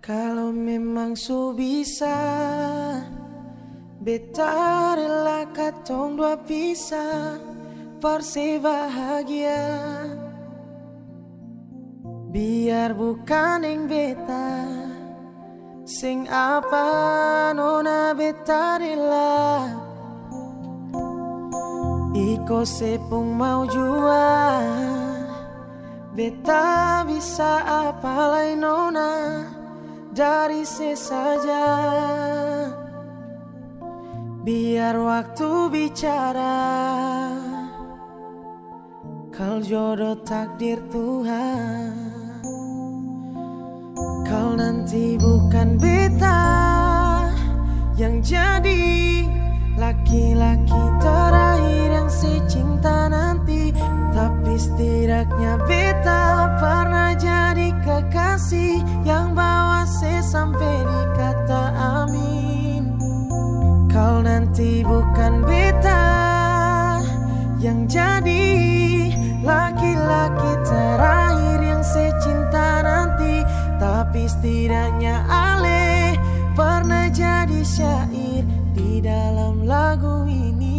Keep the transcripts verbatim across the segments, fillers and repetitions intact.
Kalau memang su bisa, beta rela katong dua pisah, versi bahagia. Biar bukan yang beta, sing apa nona beta rela. Iko sepung mau jua, beta bisa apa lain nona dari sesaja. Biar waktu bicara, kal jodoh takdir Tuhan. Kal nanti bukan beta yang jadi laki-laki terakhir yang secinta nanti, tapi setidaknya beta pernah jadi kekasih yang bawa se sampai di kata amin. Kau nanti bukan beta yang jadi laki-laki terakhir yang secinta nanti, tapi setidaknya ale pernah jadi syair di dalam lagu ini.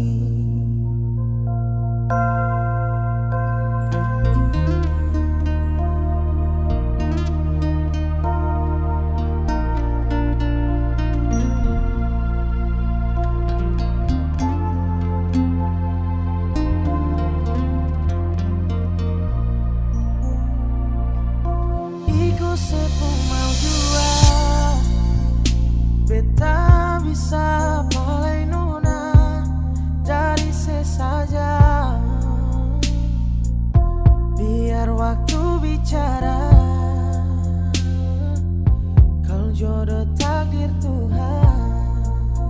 Iko sepung mau jua, beta bisa palai nona dari sesaja. Biar waktu bicara, kal jodoh takdir Tuhan.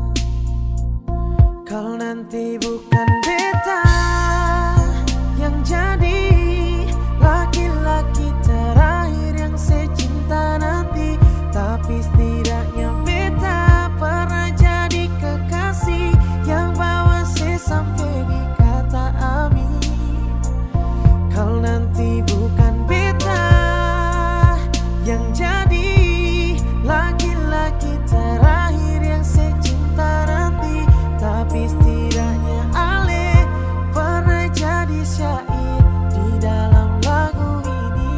Kal nanti bukan beta yang jadi laki-laki terakhir yang secinta nanti, tapi setidaknya beta pernah jadi kekasih yang bawa se sampai di kata amin. Kal nanti bukan beta yang jadi laki-laki terakhir yang secinta nanti, tapi setidaknya ale pernah jadi syair di dalam lagu ini.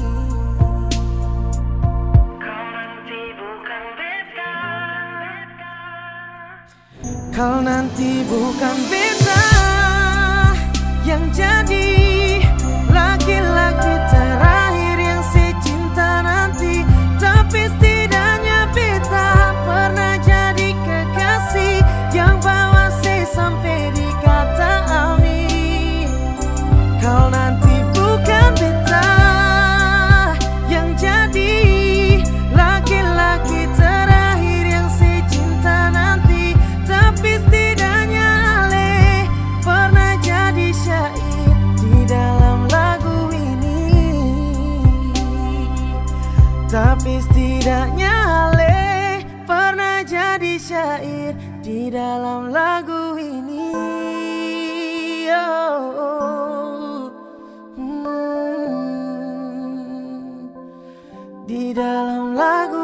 Kau nanti bukan beta yang jadi laki-laki terakhir yang secinta nanti, tapi setidaknya beta pernah jadi kekasih yang bawa se sampai di kata amin. Kau nanti bukan beta yang jadi laki-laki terakhir yang secinta nanti, tapi setidaknya ale pernah jadi syair di dalam lagu ini. Tapi setidaknya ale pernah jadi syair di dalam lagu ini. Oh, hmm, di dalam lagu